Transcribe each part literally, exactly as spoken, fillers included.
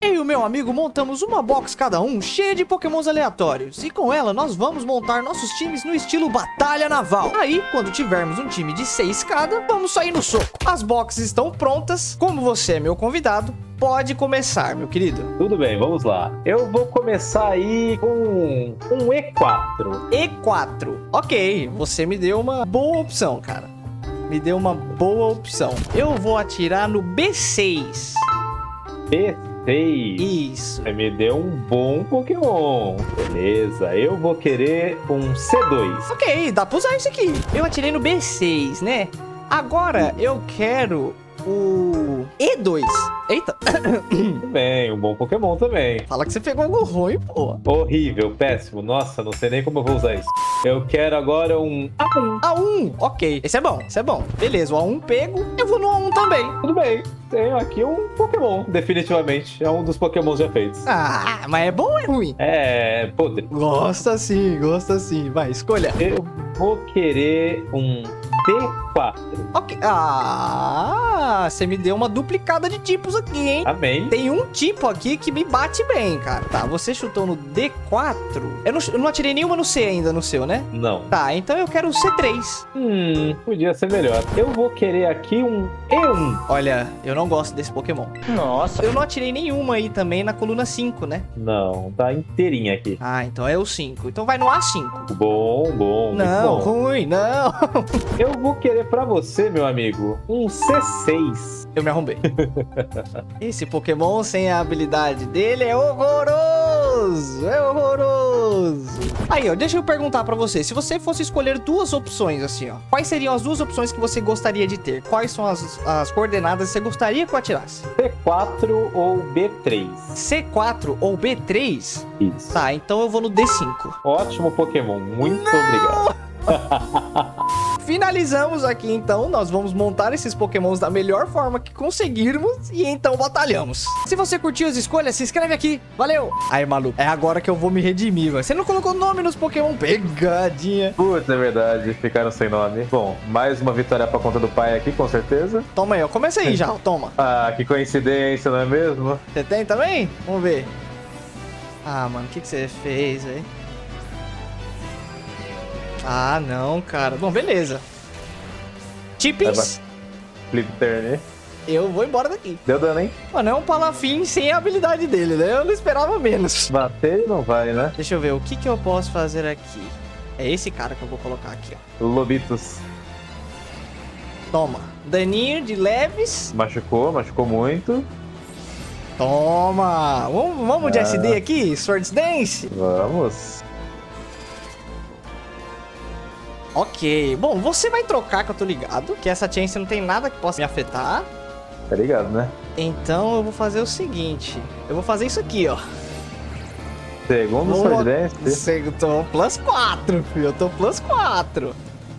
Eu e o meu amigo montamos uma box cada um, cheia de pokémons aleatórios. E com ela, nós vamos montar nossos times no estilo batalha naval. Aí, quando tivermos um time de seis cada, vamos sair no soco. As boxes estão prontas. Como você é meu convidado, pode começar, meu querido. Tudo bem, vamos lá. Eu vou começar aí com um E quatro. E quatro. Ok, você me deu uma boa opção, cara. Me deu uma boa opção. Eu vou atirar no B seis. B seis. Isso. Você me deu um bom Pokémon. Beleza, eu vou querer um C dois. Ok, dá pra usar isso aqui. Eu atirei no B seis, né? Agora eu quero o E dois. Eita. Tudo bem, um bom Pokémon também. Fala que você pegou algo ruim, pô. Horrível, péssimo. Nossa, não sei nem como eu vou usar isso. Eu quero agora um A um. A um, ok. Esse é bom, esse é bom. Beleza, o A um pego. Eu vou no A um também. Tudo bem, tenho aqui um Pokémon, definitivamente. É um dos Pokémons já feitos. Ah, mas é bom ou é ruim? É podre. Gosta sim, gosta sim. Vai, escolha. Eu vou querer um D quatro. Ok. Ah, você me deu uma duplicada de tipos aqui, hein? Amém. Tem um tipo aqui que me bate bem, cara. Tá, você chutou no D quatro. Eu não, eu não atirei nenhuma no C ainda no seu, né? Não. Tá, então eu quero o C três. Hum, podia ser melhor. Eu vou querer aqui um E um. Olha, eu não gosto desse Pokémon. Nossa. Eu não atirei nenhuma aí também na coluna cinco, né? Não, tá inteirinha aqui. Ah, então é o cinco. Então vai no A cinco. Bom, bom, muito Não, bom. ruim, não. Eu vou querer pra você, meu amigo, um C seis. Eu me arrombei. Esse Pokémon sem a habilidade dele é horroroso. É horroroso. Aí, ó, deixa eu perguntar pra você. Se você fosse escolher duas opções, assim, ó. Quais seriam as duas opções que você gostaria de ter? Quais são as, as coordenadas que você gostaria que eu atirasse? C quatro ou B três? C quatro ou B três? Isso. Tá, então eu vou no D cinco. Ótimo Pokémon, muito obrigado. Finalizamos aqui, então. Nós vamos montar esses pokémons da melhor forma que conseguirmos e então batalhamos. Se você curtiu as escolhas, se inscreve aqui. Valeu! Aí, maluco, é agora que eu vou me redimir, velho. Você não colocou nome nos pokémon? Pegadinha. Putz, é verdade, ficaram sem nome. Bom, mais uma vitória pra conta do pai aqui, com certeza. Toma aí, ó. Começa aí já, toma. Ah, que coincidência, não é mesmo? Você tem também? Vamos ver. Ah, mano, o que, que você fez, velho? Ah, não, cara. Bom, beleza. Tipis. Flip turn. Eu vou embora daqui. Deu dano, hein? Mano, é um Palafin sem a habilidade dele, né? Eu não esperava menos. Bater não vai, né? Deixa eu ver, o que que eu posso fazer aqui? É esse cara que eu vou colocar aqui, ó. Lobitos. Toma. Daninho de leves. Machucou, machucou muito. Toma. Vamos, vamos de Ah. S D aqui? Swords Dance? Vamos. Ok. Bom, você vai trocar, que eu tô ligado. Que essa chance não tem nada que possa me afetar. Tá ligado, né? Então eu vou fazer o seguinte. Eu vou fazer isso aqui, ó. Segundo Vou- Sword Dance. Eu tô plus quatro, filho. Eu tô plus quatro.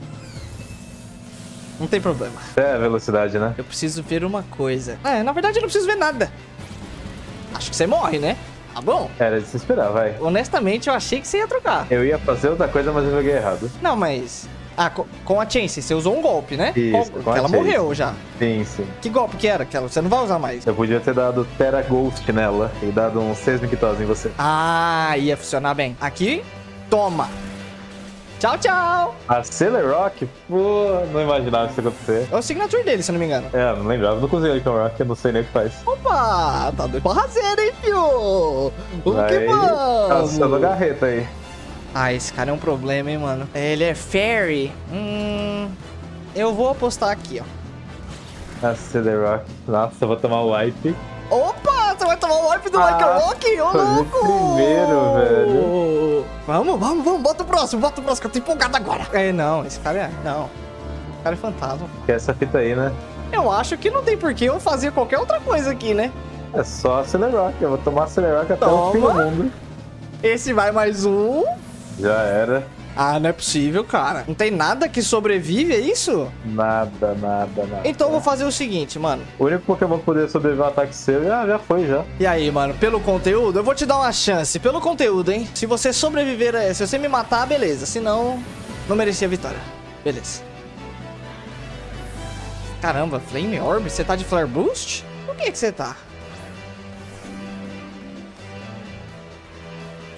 Não tem problema. É a velocidade, né? Eu preciso ver uma coisa. É, na verdade eu não preciso ver nada. Acho que você morre, né? Tá bom? Era de se esperar, vai. Honestamente, eu achei que você ia trocar. Eu ia fazer outra coisa, mas eu joguei errado. Não, mas... Ah, co- com a Chance, você usou um golpe, né? Isso, Qual- com a que ela Chance. morreu já. Sim, sim. Que golpe que era? Que ela, você não vai usar mais. Eu podia ter dado Terra Ghost nela e dado uns seis Mictose em você. Ah, ia funcionar bem. Aqui, toma. Tchau, tchau. A Celerock? Pô, não imaginava isso acontecer. É o signature dele, se eu não me engano. É, não lembrava. Não cozinhei com o Rock, eu não sei nem o que faz. Opa, tá doido pra razer, hein, fio? O que Vai vamos? caçando garreta aí. Ah, esse cara é um problema, hein, mano. Ele é fairy. Hum... Eu vou apostar aqui, ó. A Celerock. Nossa, eu vou tomar o wipe. Opa, você vai tomar o wipe do Ah, Like a Rock? Ô, foi de louco! primeiro, velho. Vamos, vamos, vamos. Bota o próximo, bota o próximo, que eu tô empolgado agora. É, não, esse cara é... Não. O cara é fantasma. Que é essa fita aí, né? Eu acho que não tem porquê eu fazer qualquer outra coisa aqui, né? É só a Celerock. Eu vou tomar a Celerock até o fim do Toma. mundo. Esse vai mais um. Já era. Ah, não é possível, cara. Não tem nada que sobrevive, é isso? Nada, nada, nada. Então eu vou fazer o seguinte, mano. O único Pokémon que poderia sobreviver a um ataque seu já, já foi, já. E aí, mano, pelo conteúdo, eu vou te dar uma chance. Pelo conteúdo, hein? Se você sobreviver a... Se você me matar, beleza. Se não, não merecia a vitória. Beleza. Caramba, Flame Orb? Você tá de Flare Boost? Por que que você tá?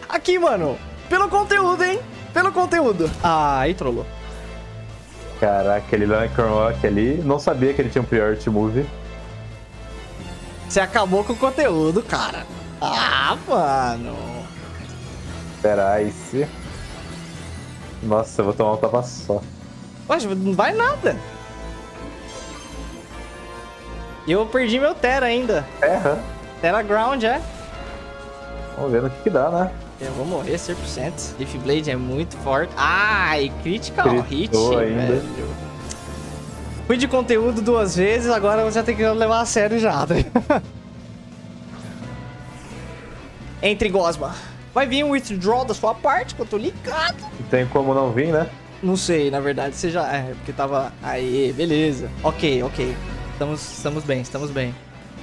Aqui, mano. Pelo conteúdo, hein? Pelo conteúdo. Ah, aí trollou. Caraca, ele lá em Cornwalk ali. Não sabia que ele tinha um Priority Move. Você acabou com o conteúdo, cara. Ah, mano. Pera, Ice. Nossa, eu vou tomar um tapa só. Poxa, não vai nada. Eu perdi meu Terra ainda. Terra? Terra Ground, é? Vamos ver no que que dá, né? Eu vou morrer cem por cento. Leaf Blade é muito forte. Ai, critical hit, Gritou ainda. velho. Fui de conteúdo duas vezes, agora eu já tenho que levar a sério já. Entre Gosma. Vai vir um withdraw da sua parte, que eu tô ligado. Não tem como não vir, né? Não sei, na verdade, você já... É, porque tava... Aí, beleza. Ok, ok. Estamos, estamos bem, estamos bem.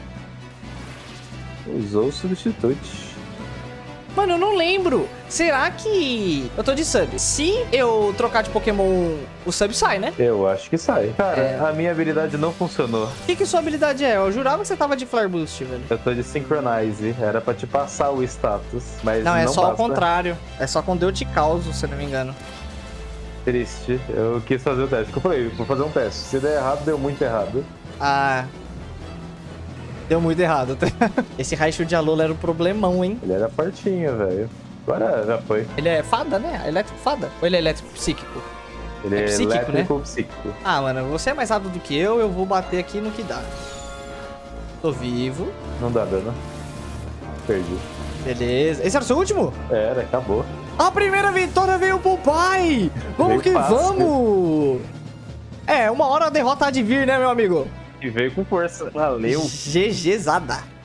Usou o substitute. Mano, eu não lembro. Será que... Eu tô de sub. Se eu trocar de Pokémon, o sub sai, né? Eu acho que sai. Cara, É. a minha habilidade não funcionou. O que que sua habilidade é? Eu jurava que você tava de Flare Boost, velho. Eu tô de Synchronize. Era pra te passar o status, mas Não, não é só passa. ao contrário. É só quando eu te causo, se eu não me engano. Triste. Eu quis fazer o teste. Eu falei, vou fazer um teste. Se der errado, deu muito errado. Ah... Deu muito errado. Esse Raichu de Alola era um problemão, hein? Ele era fortinho, velho. Agora já foi. Ele é fada, né? Elétrico fada? Ou ele é elétrico psíquico? Ele É é, psíquico, elétrico psíquico. Ah, mano, você é mais rápido do que eu, eu vou bater aqui no que dá. Tô vivo. Não dá dano. Perdi. Beleza. Esse era o seu último? Era, acabou. A primeira vitória veio pro pai! Vamos Veio que fácil. vamos! É, uma hora a derrota há de vir, né, meu amigo? E veio com força. Valeu. GGzada.